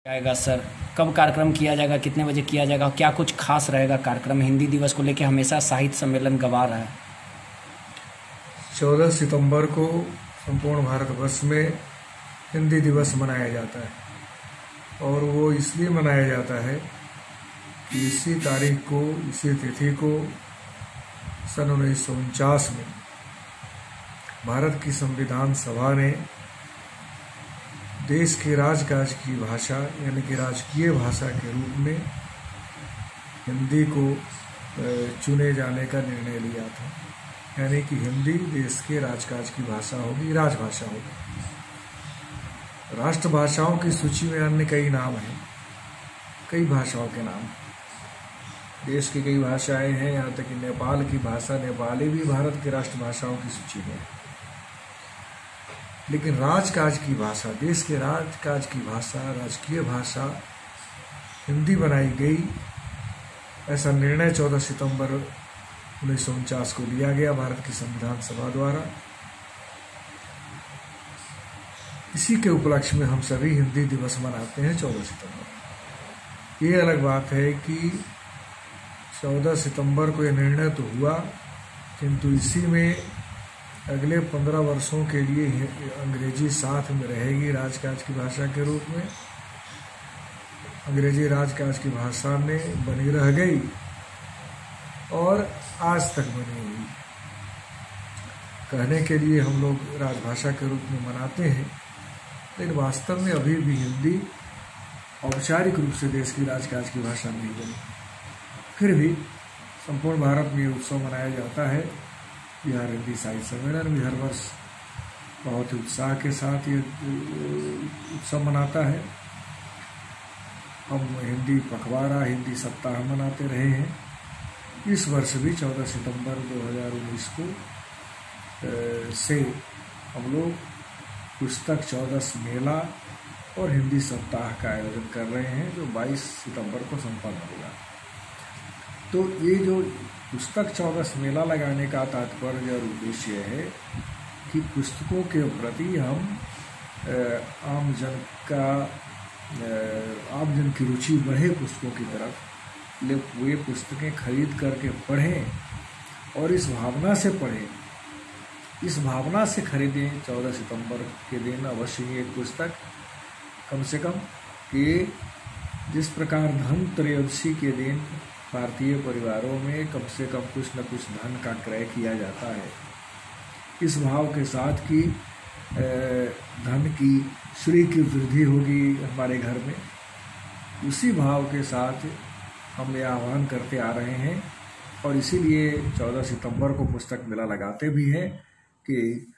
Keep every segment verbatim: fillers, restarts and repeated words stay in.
जाएगा सर? कब कार्यक्रम किया जाएगा, कितने बजे किया जाएगा, क्या कुछ खास रहेगा कार्यक्रम? हिंदी दिवस को लेकर हमेशा साहित्य सम्मेलन गवा रहा है। चौदह सितंबर को संपूर्ण भारतवर्ष में हिंदी दिवस मनाया जाता है और वो इसलिए मनाया जाता है कि इसी तारीख को, इसी तिथि को सन उन्नीस सौ उनचास में भारत की संविधान सभा ने देश के राजकाज की भाषा यानी कि राजकीय भाषा के रूप में हिंदी को चुने जाने का निर्णय लिया था। यानी कि हिंदी देश के राजकाज की भाषा होगी, राजभाषा होगी। राष्ट्रभाषाओं की सूची में अन्य कई नाम हैं, कई भाषाओं के नाम। देश की कई भाषाएं हैं, यहाँ तक कि नेपाल की भाषा नेपाली भी भारत की राष्ट्रभाषाओं की सूची में है। लेकिन राजकाज की भाषा, देश के राजकाज की भाषा, राजकीय भाषा हिंदी बनाई गई, ऐसा निर्णय चौदह सितंबर उन्नीस सौ उनचास को लिया गया भारत की संविधान सभा द्वारा। इसी के उपलक्ष्य में हम सभी हिंदी दिवस मनाते हैं चौदह सितंबर। ये अलग बात है कि चौदह सितंबर को यह निर्णय तो हुआ, किंतु इसी में अगले पंद्रह वर्षों के लिए अंग्रेजी साथ में रहेगी राजकाज की भाषा के रूप में। अंग्रेजी राजकाज की भाषा में बनी रह गई और आज तक बनी हुई। कहने के लिए हम लोग राजभाषा के रूप में मनाते हैं, लेकिन वास्तव में अभी भी हिंदी औपचारिक रूप से देश की राजकाज की भाषा नहीं बनी। फिर भी संपूर्ण भारत में ये उत्सव मनाया जाता है। बिहार हिंदी साहित्य सम्मेलन भी हर वर्ष बहुत ही उत्साह के साथ ये उत्सव मनाता है। हम हिंदी पखवाड़ा, हिंदी सप्ताह मनाते रहे हैं। इस वर्ष भी चौदह सितंबर दो हज़ार उन्नीस को से हम लोग पुस्तक चौदस मेला और हिंदी सप्ताह का आयोजन कर रहे हैं, जो बाईस सितंबर को संपन्न होगा। तो ये जो पुस्तक चौदस मेला लगाने का तात्पर्य और उद्देश्य है कि पुस्तकों के प्रति हम आम जन का आम जन की रुचि बढ़े पुस्तकों की तरफ, ले वे पुस्तकें खरीद करके पढ़ें और इस भावना से पढ़ें, इस भावना से खरीदें। चौदह सितंबर के दिन अवश्य ही एक पुस्तक कम से कम कि जिस प्रकार धनत्रयोदशी के दिन भारतीय परिवारों में कम से कम कुछ न कुछ धन का क्रय किया जाता है, इस भाव के साथ कि धन की श्री की वृद्धि होगी हमारे घर में, उसी भाव के साथ हम ये आह्वान करते आ रहे हैं। और इसीलिए चौदह सितंबर को पुस्तक मेला लगाते भी हैं कि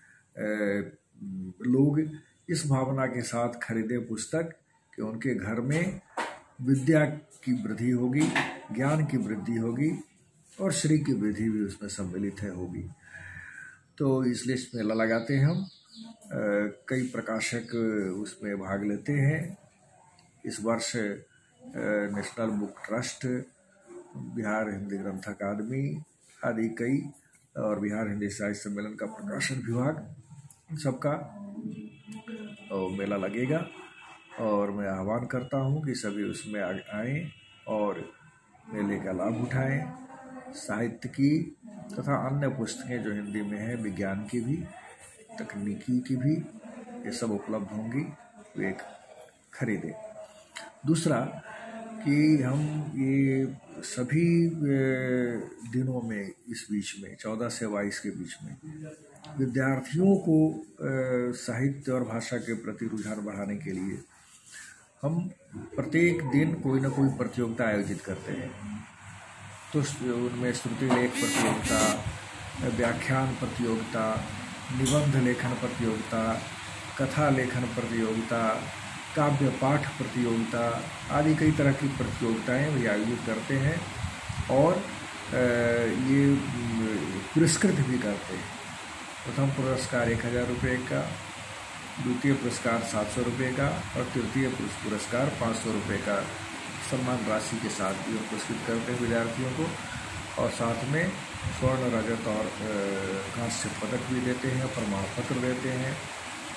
लोग इस भावना के साथ खरीदे पुस्तक कि उनके घर में विद्या की वृद्धि होगी, ज्ञान की वृद्धि होगी और श्री की वृद्धि भी उसमें सम्मिलित है होगी। तो इसलिए इस मेला लगाते हैं हम। कई प्रकाशक उसमें भाग लेते हैं। इस वर्ष national book trust, Bihar Hindi Granth Akademi आदि कई और बिहार हिंदी साहित्य सम्मेलन का प्रकाशन विभाग, सबका मेला लगेगा और मैं आह्वान करता हूँ कि सभी उसमें आएँ और मेले का लाभ उठाएं। साहित्य की तथा अन्य पुस्तकें जो हिंदी में हैं, विज्ञान की भी, तकनीकी की भी, ये सब उपलब्ध होंगी, वे एक खरीदें। दूसरा कि हम ये सभी दिनों में, इस बीच में चौदह से बाईस के बीच में विद्यार्थियों को साहित्य और भाषा के प्रति रुझान बढ़ाने के लिए हम प्रत्येक दिन कोई ना कोई प्रतियोगिता आयोजित करते हैं। तो उनमें श्रुति लेख प्रतियोगिता, व्याख्यान प्रतियोगिता, निबंध लेखन प्रतियोगिता, कथा लेखन प्रतियोगिता, काव्य पाठ प्रतियोगिता आदि कई तरह की प्रतियोगिताएं भी आयोजित करते हैं और ये पुरस्कृत भी करते हैं। प्रथम पुरस्कार एक हज़ार रुपये का, द्वितीय पुरस्कार सात सौ रुपये का और तृतीय पुरस्कार पाँच सौ रुपये का सम्मान राशि के साथ भी पुरस्कृत करते हैं विद्यार्थियों को। और साथ में स्वर्ण, रजत और कांस्य पदक भी देते हैं, प्रमाण पत्र देते हैं।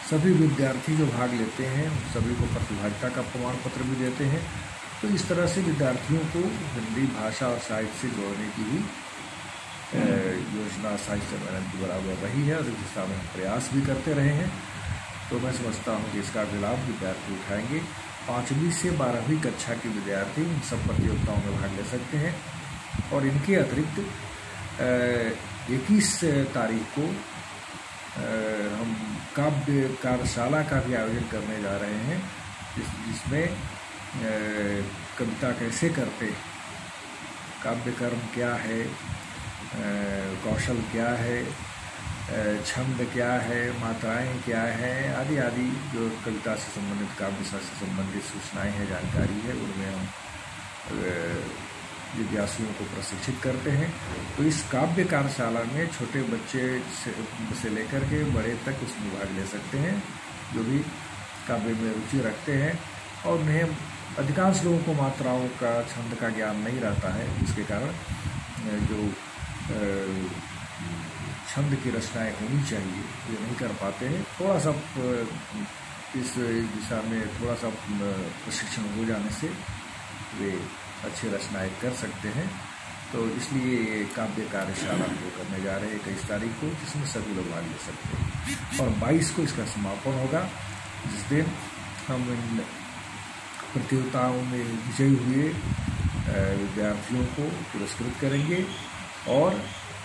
सभी विद्यार्थी जो भाग लेते हैं सभी को प्रतिभागिता का प्रमाण पत्र भी देते हैं। तो इस तरह से विद्यार्थियों को हिंदी भाषा और साहित्य से जोड़ने की भी योजना साहित्य सम्मेलन की बराबर रही है और इस दिशा में हम प्रयास भी करते रहे हैं। तो मैं समझता हूँ कि इसका भी लाभ विद्यार्थी उठाएंगे। पाँचवीं से बारहवीं कक्षा के विद्यार्थी इन सब प्रतियोगिताओं में भाग ले सकते हैं और इनके अतिरिक्त इक्कीस तारीख को हम काव्य कार्यशाला का भी आयोजन करने जा रहे हैं, जिस जिसमें कविता कैसे करते, काव्य कर्म क्या है, कौशल क्या है, छंद क्या है, मात्राएं क्या है, आदि आदि जो कविता से संबंधित काव्य से संबंधित सूचनाएं हैं, जानकारी है, उनमें हम जिज्ञासुओं को प्रशिक्षित करते हैं। तो इस काव्य कार्यशाला में छोटे बच्चे से, से लेकर के बड़े तक उसमें भाग ले सकते हैं जो भी काव्य में रुचि रखते हैं। और उन्हें अधिकांश लोगों को मात्राओं का, छंद का ज्ञान नहीं रहता है, जिसके कारण जो छंद की रचनाएं होनी चाहिए ये नहीं कर पाते हैं। थोड़ा सा इस दिशा में थोड़ा सा प्रशिक्षण हो जाने से वे अच्छी रचनाएं कर सकते हैं। तो इसलिए ये काव्य कार्यशाला हम करने जा रहे हैं इक्कीस तारीख को, जिसमें सभी लोग भाग ले सकते हैं। और बाईस को इसका समापन होगा, जिस दिन हम इन प्रतियोगिताओं में विजयी हुए विद्यार्थियों को पुरस्कृत करेंगे और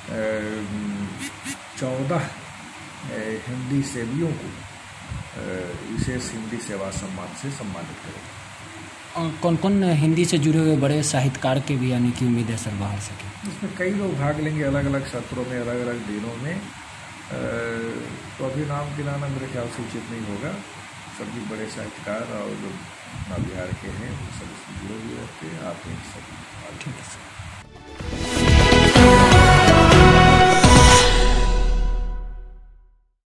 चौदह हिंदी सेवियों को विशेष हिंदी सेवा सम्मान से सम्मानित करेंगे। और कौन कौन हिंदी से जुड़े हुए बड़े साहित्यकार के भी आने की उम्मीद है सर बाहर से? इसमें कई लोग भाग लेंगे अलग अलग सत्रों में, अलग अलग दिनों में। तो अभी नाम गिनाना मेरे ख्याल से उचित नहीं होगा। सभी बड़े साहित्यकार और जो बिहार के हैं वो सब इसमें जुड़े हुए रहते हैं, आते हैं सब। ठीक है सर।